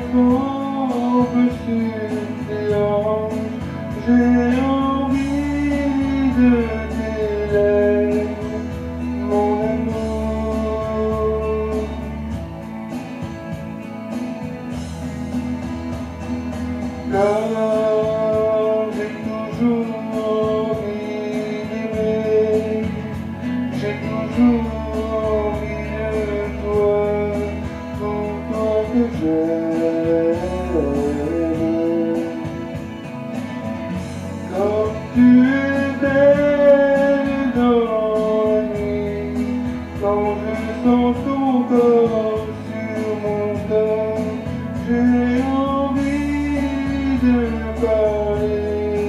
tombe suppléant, j'ai envie de tes lèvres, mon amour. Car j'ai toujours envie d'aimer, j'ai toujours envie de toi, pour toi que j'aime. Comme tu es belle dans la nuit, quand je sens ton corps sur mon corps, j'ai envie de parler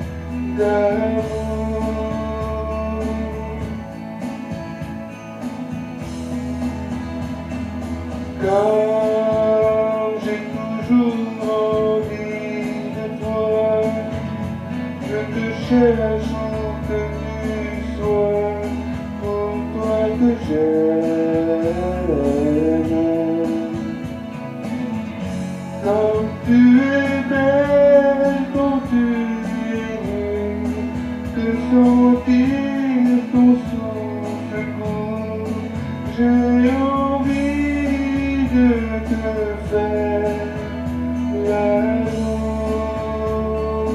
d'amour. Car j'ai toujours envie de toi, je te cherche où que tu sois, pour toi que j'aime. Comme tu es belle quand tu es nue, que sentir ton souffle court, j'ai envie de te faire l'amour.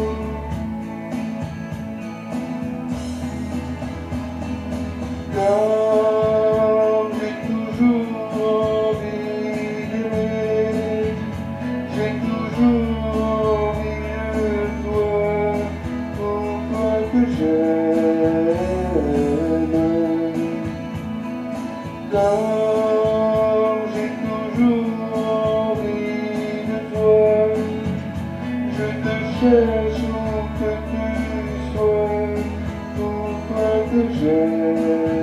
Car j'ai toujours envie d'aimer, j'ai toujours envie de toi, pour toi que j'aime. Car j'ai toujours envie de toi, je te cherche où que tu sois, pour toi que j'aime.